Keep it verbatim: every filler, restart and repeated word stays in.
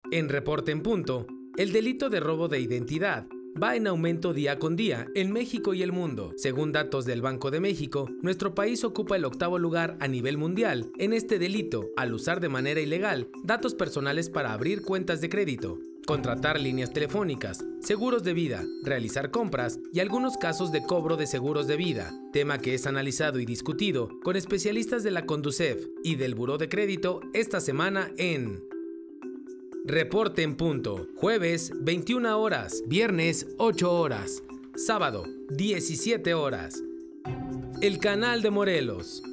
En Reporte en Punto, el delito de robo de identidad va en aumento día con día en México y el mundo. Según datos del Banco de México, nuestro país ocupa el octavo lugar a nivel mundial en este delito al usar de manera ilegal datos personales para abrir cuentas de crédito, contratar líneas telefónicas, seguros de vida, realizar compras y algunos casos de cobro de seguros de vida, tema que es analizado y discutido con especialistas de la Conducef y del Buró de Crédito esta semana en Reporte en Punto, jueves veintiuna horas, viernes ocho horas, sábado diecisiete horas. El Canal de Morelos.